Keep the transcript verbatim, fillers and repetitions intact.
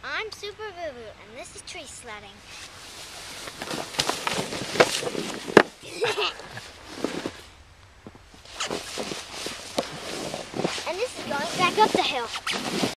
I'm Super Boo Boo, and this is tree sledding. And this is going back up the hill.